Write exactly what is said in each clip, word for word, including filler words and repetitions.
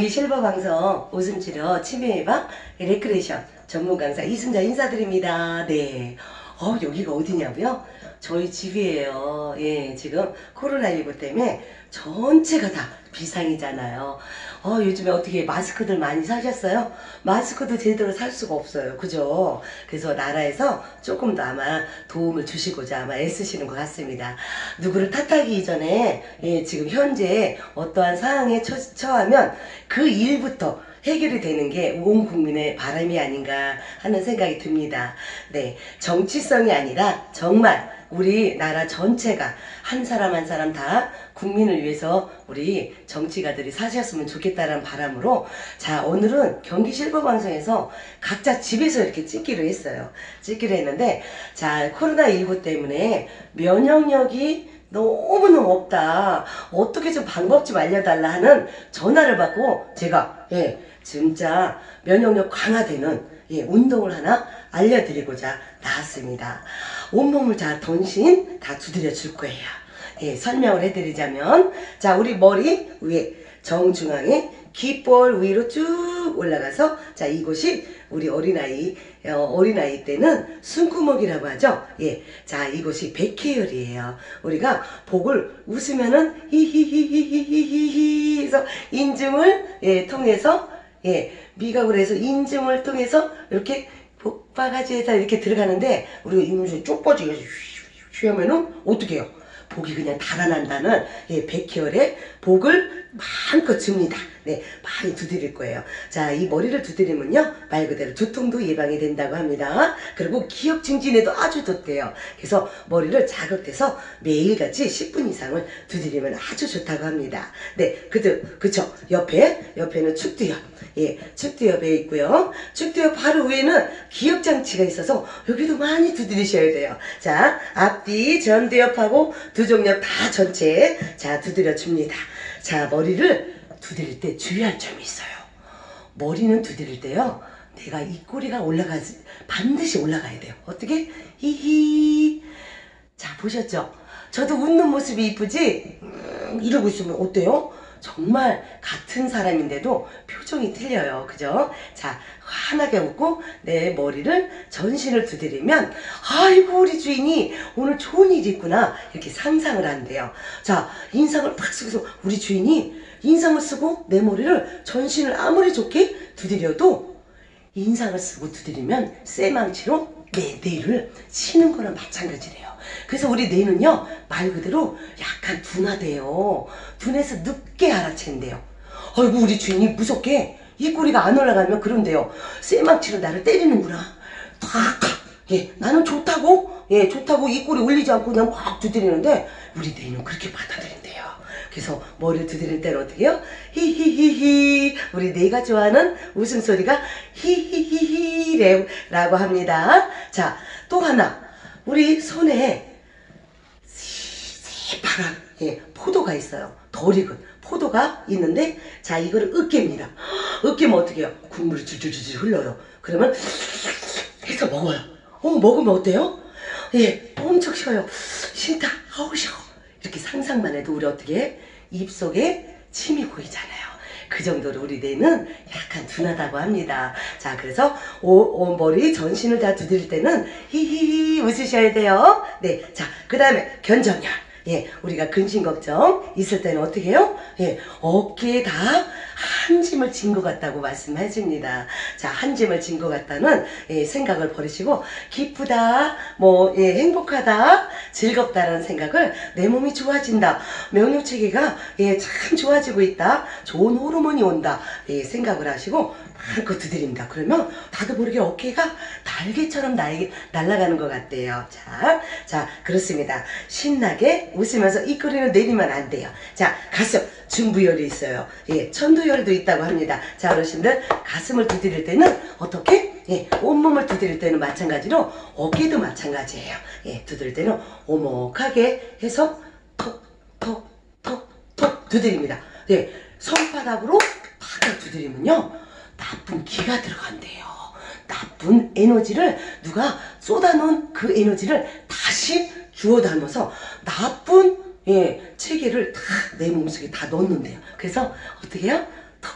경기 실버 방송 웃음치료 치매 예방 레크레이션 전문 강사 이순자 인사드립니다. 네. 어, 여기가 어디냐고요? 저희 집이에요. 예, 지금 코로나십구 때문에 전체가 다 비상이잖아요. 어, 요즘에 어떻게 마스크들 많이 사셨어요? 마스크도 제대로 살 수가 없어요. 그죠? 그래서 나라에서 조금 더 아마 도움을 주시고자 아마 애쓰시는 것 같습니다. 누구를 탓하기 이전에, 예, 지금 현재 어떠한 상황에 처, 처하면 그 일부터 해결이 되는 게 온 국민의 바람이 아닌가 하는 생각이 듭니다. 네, 정치성이 아니라 정말 우리나라 전체가 한 사람 한 사람 다 국민을 위해서 우리 정치가들이 사셨으면 좋겠다는 바람으로, 자, 오늘은 경기 실버 방송에서 각자 집에서 이렇게 찍기로 했어요. 찍기로 했는데, 자, 코로나십구 때문에 면역력이 너무너무 없다, 어떻게 좀 방법 좀 알려달라 하는 전화를 받고 제가, 예, 진짜 면역력 강화되는, 예, 운동을 하나 알려드리고자 나왔습니다. 온몸을 다 전신 다 두드려 줄 거예요. 예, 설명을 해드리자면, 자, 우리 머리 위에 정중앙에 귓볼 위로 쭉 올라가서, 자, 이곳이 우리 어린아이, 어, 어린아이 때는 숨구멍이라고 하죠. 예, 자, 이곳이 백회열이에요. 우리가 복을 웃으면은 히히히히히히히 해서 인중을, 예, 통해서, 예, 미각을 해서 인중을 통해서 이렇게 복바가지에다 이렇게 들어가는데, 우리가 인중이 쪽 빠지게 휘 하면은 어떻게 해요? 복이 그냥 달아난다는, 예, 백혈의 복을 마음껏 줍니다. 네, 많이 두드릴 거예요. 자, 이 머리를 두드리면요, 말 그대로 두통도 예방이 된다고 합니다. 그리고 기억 증진에도 아주 좋대요. 그래서 머리를 자극해서 매일같이 십 분 이상을 두드리면 아주 좋다고 합니다. 네, 그죠, 그쵸. 옆에, 옆에는 축두엽. 예, 축두엽에 있고요. 축두엽 바로 위에는 기억장치가 있어서 여기도 많이 두드리셔야 돼요. 자, 앞뒤 전두엽하고 두종엽 다 전체, 자, 두드려 줍니다. 자, 머리를 두드릴 때 주의할 점이 있어요. 머리는 두드릴 때요, 내가 입꼬리가 올라가지, 반드시 올라가야 돼요. 어떻게? 히히. 자, 보셨죠? 저도 웃는 모습이 이쁘지? 음, 이러고 있으면 어때요? 정말 같은 사람인데도 표정이 틀려요. 그죠? 자, 환하게 웃고 내 머리를 전신을 두드리면, 아이고, 우리 주인이 오늘 좋은 일이 있구나, 이렇게 상상을 한대요. 자, 인상을 팍 쓰고서 우리 주인이 인상을 쓰고 내 머리를 전신을 아무리 좋게 두드려도, 인상을 쓰고 두드리면 쇠망치로 내 뇌를 치는 거나 마찬가지래요. 그래서 우리 뇌는요, 말 그대로 약간 둔하대요. 둔해서 늦게 알아챈대요. 아이고, 우리 주인이 무섭게 입꼬리가 안 올라가면 그런데요, 쇠망치로 나를 때리는구나. 탁! 예, 나는 좋다고, 예, 좋다고 입꼬리 올리지 않고 그냥 막 두드리는데, 우리 뇌는 그렇게 받아들인대요. 그래서 머리를 두드릴 때는 어떻게 해요? 히히히히. 우리 뇌가 좋아하는 웃음소리가 히히히히 라고 합니다. 자, 또 하나. 우리 손에 새파란, 예, 포도가 있어요. 덜 익은 포도가 있는데, 자, 이거를 으깨입니다. 으깨면 어떻게 해요? 국물이 줄줄줄 흘러요. 그러면 해서 먹어요. 어, 먹으면 어때요? 예, 엄청 쉬워요. 싫다, 아우 쉬워. 이렇게 상상만 해도 우리 어떻게 해? 입속에 침이 고이잖아요. 그 정도로 우리 뇌는 약간 둔하다고 합니다. 자, 그래서 오, 오, 머리 전신을 다 두드릴 때는 히히히 웃으셔야 돼요. 네, 자, 그 다음에 견정혈. 예, 우리가 근심 걱정 있을 때는 어떻게 해요? 예, 어깨에 다 한 짐을 진 것 같다고 말씀해 줍니다. 자, 한 짐을 진 것 같다는, 예, 생각을 버리시고, 기쁘다, 뭐, 예, 행복하다, 즐겁다라는 생각을, 내 몸이 좋아진다, 면역체계가, 예, 참 좋아지고 있다, 좋은 호르몬이 온다, 예, 생각을 하시고 마음껏 두드립니다. 그러면 나도 모르게 어깨가 날개처럼 날, 날아가는 것 같대요. 자, 자, 그렇습니다. 신나게 웃으면서 입꼬리는 내리면 안 돼요. 자, 가슴, 중부열이 있어요. 예, 천도열도 있다고 합니다. 자, 어르신들, 가슴을 두드릴 때는 어떻게? 예, 온몸을 두드릴 때는 마찬가지로 어깨도 마찬가지예요. 예, 두드릴 때는 오목하게 해서 톡, 톡, 톡, 톡 두드립니다. 예, 손바닥으로 팍 두드리면요, 나쁜 기가 들어간대요. 나쁜 에너지를 누가 쏟아놓은 그 에너지를 다시 주워 담아서 나쁜, 예, 체계를 다 내 몸속에 다 넣는데요. 그래서 어떻게 해요? 톡톡톡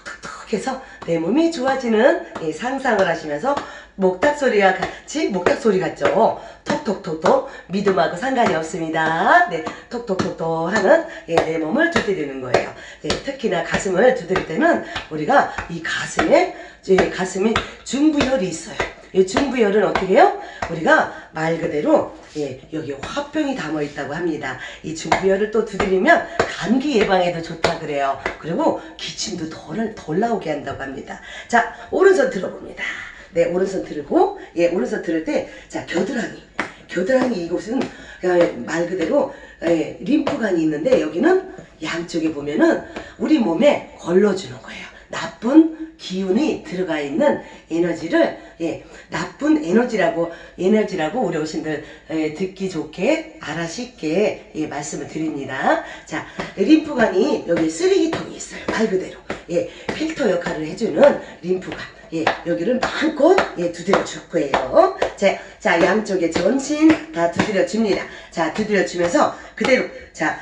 해서 내 몸이 좋아지는 예, 상상을 하시면서 목탁 소리와 같이 목탁 소리 같죠? 톡톡톡톡 믿음하고 상관이 없습니다. 네, 톡톡톡톡 하는 예, 내 몸을 두드리는 거예요. 네, 특히나 가슴을 두드릴 때는 우리가 이 가슴에 예, 가슴이 중부혈이 있어요. 이 중부혈은 어떻게 해요? 우리가 말 그대로 예, 여기 화병이 담아 있다고 합니다. 이 중부혈을 또 두드리면 감기 예방에도 좋다 그래요. 그리고 기침도 덜, 덜 나오게 한다고 합니다. 자, 오른손 들어봅니다. 네, 오른손 들고, 예, 오른손 들을 때, 자, 겨드랑이. 겨드랑이 이곳은 말 그대로 예, 림프관이 있는데 여기는 양쪽에 보면은 우리 몸에 걸러주는 거예요. 나쁜 기운이 들어가 있는 에너지를 예, 나쁜 에너지라고 에너지라고 우리 어르신들 예, 듣기 좋게 알아쉽게 예, 말씀을 드립니다. 자, 림프관이 여기 쓰레기통이 있어요. 말 그대로 예, 필터 역할을 해주는 림프관. 예, 여기를 마음껏 예, 두드려 줄 거예요. 자, 자, 양쪽에 전신 다 두드려 줍니다. 자, 두드려 주면서 그대로 자,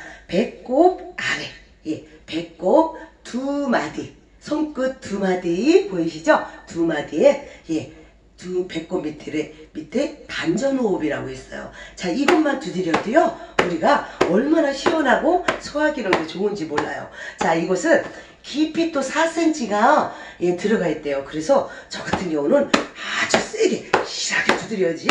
배꼽 아래, 예, 배꼽 두 마디, 손끝 두 마디 보이시죠? 두 마디에 예, 두 배꼽 밑에 밑에 단전호흡이라고 있어요. 자, 이것만 두드려도요, 우리가 얼마나 시원하고 소화기능도 좋은지 몰라요. 자, 이것은 깊이 또 사 센티미터가 예, 들어가 있대요. 그래서 저 같은 경우는 아주 세게 실하게 두드려야지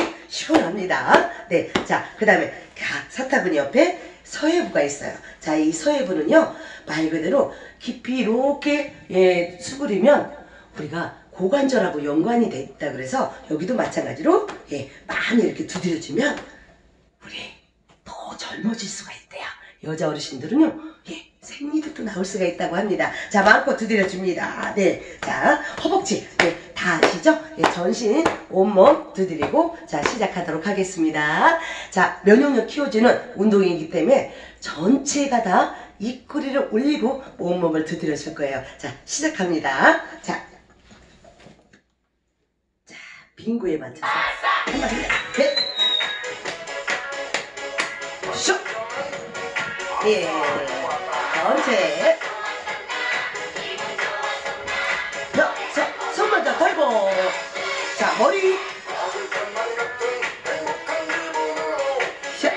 시원합니다. 네, 자, 그 다음에 사타구니 옆에 서해부가 있어요. 자, 이 서해부는요, 말 그대로 깊이 이렇게 예, 수그리면 우리가 고관절하고 연관이 돼 있다 그래서 여기도 마찬가지로 예, 많이 이렇게 두드려주면 우리 더 젊어질 수가 있대요. 여자 어르신들은요, 예, 생리도 나올 수가 있다고 합니다. 자, 마음껏 두드려줍니다. 네, 자, 허벅지, 네, 다 아시죠? 예, 전신, 온몸 두드리고, 자, 시작하도록 하겠습니다. 자, 면역력 키워주는 운동이기 때문에 전체가 다 입꼬리를 올리고 온몸을 두드려 줄 거예요. 자, 시작합니다. 자, 자, 빙고에 맞춰서 한 번, 넷, 슉! 예, 전체. 자, 자, 손 먼저 털고. 자, 머리. 자,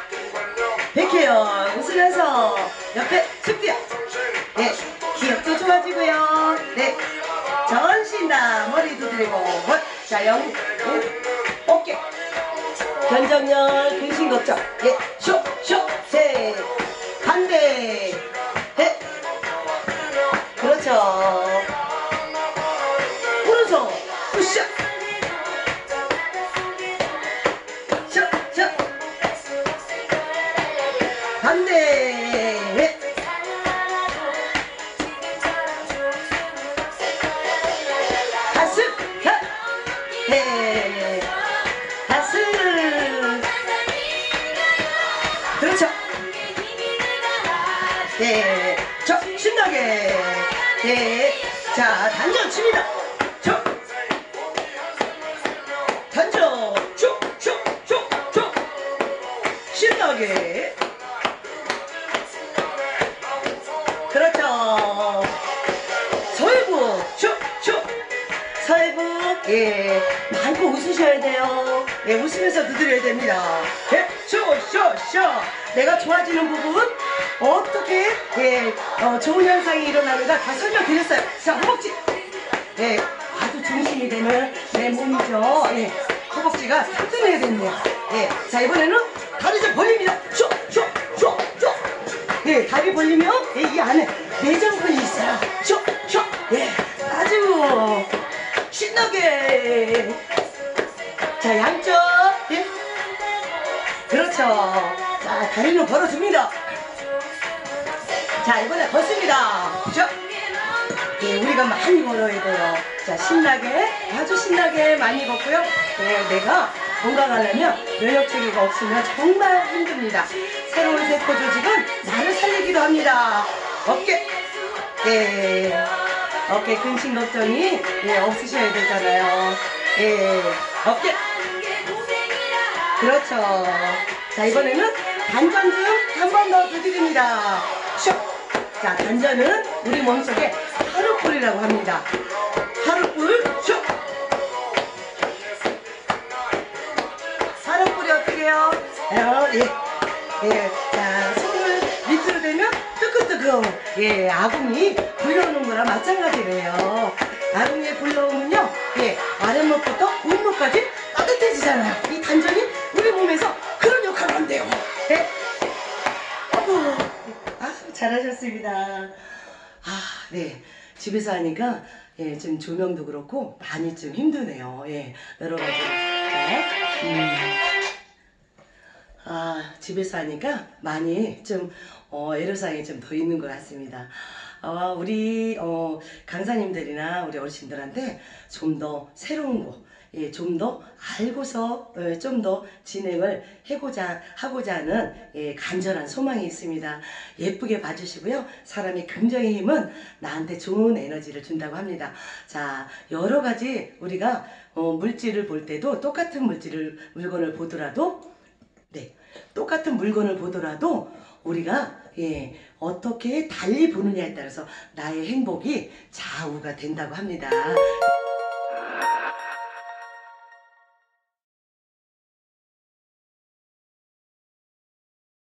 백해요. 웃으면서 옆에 쭉 뛰어. 네, 기억도 좋아지고요. 네, 전신 다 머리 두드리고. 자, 영, 오, 어깨. 견적열, 근심 걱정. 예, 쇼, 쇼, 셋. 반대. 넷. 그렇죠. 오른손. 푸시. 쇼, 쇼. 반대. 넷. 가슴. 하. 넷. 가슴. 그렇죠. 네, 저 신나게. 네, 자, 단전 칩니다. 저 단전 쭉쭉쭉쭉 신나게. 그렇죠. 서해부 쭉쭉 서해부. 예, 마음껏 웃으셔야 돼요. 예, 웃으면서 두드려야 됩니다. 예, 쇼쇼쇼. 내가 좋아지는 부분 어떻게 예, 어, 좋은 현상이 일어나는가 다 설명드렸어요. 자, 허벅지. 예, 아주 중심이 되는 내 몸이죠. 예, 허벅지가 튼튼해야 됩니다. 예, 자, 이번에는 다리 좀 벌립니다. 쇼, 쇼, 쇼, 쇼. 예, 다리 벌리면 예, 이 안에 내장근이 있어요. 쇼, 쇼. 예, 아주 신나게. 자, 양쪽. 예, 그렇죠. 자, 다리는 걸어줍니다. 자, 이번에 걷습니다. 자, 예, 우리가 많이 걸어야 돼요. 자, 신나게, 아주 신나게 많이 걷고요. 예, 내가 건강하려면 면역체계가 없으면 정말 힘듭니다. 새로운 세포 조직은 나를 살리기도 합니다. 어깨, 예, 어깨 근심 걱정이 예, 없으셔야 되잖아요. 예, 어깨, 그렇죠. 자, 이번에는 단전중 한 번 더 두드립니다. 슉. 자, 단전은 우리 몸속에 하루 뿌리 사랑불이라고 합니다. 사랑불 슉! 사랑불이 어떻게 해요? 어, 예. 예. 자, 손을 밑으로 대면 뜨끈뜨끈. 예, 아궁이 불려오는 거랑 마찬가지래요. 아궁이에 불려오면요, 예, 아랫목부터 윗목까지 따뜻해지잖아요. 이 단전이 우리 몸에서 그런 역할을 한대요. 예. 어, 아, 잘하셨습니다. 아, 네. 집에서 하니까, 예, 지금 조명도 그렇고, 많이 좀 힘드네요. 예, 여러 가지. 자, 음. 아, 집에서 하니까 많이 좀, 어, 애로사항이 좀 더 있는 것 같습니다. 어, 우리, 어, 강사님들이나 우리 어르신들한테 좀 더 새로운 거, 예, 좀 더 알고서, 어, 좀 더 진행을 해고자, 하고자 하는, 예, 간절한 소망이 있습니다. 예쁘게 봐주시고요. 사람이 긍정의 힘은 나한테 좋은 에너지를 준다고 합니다. 자, 여러 가지 우리가, 어, 물질을 볼 때도 똑같은 물질을, 물건을 보더라도, 네, 똑같은 물건을 보더라도 우리가 예, 어떻게 달리 보느냐에 따라서 나의 행복이 좌우가 된다고 합니다.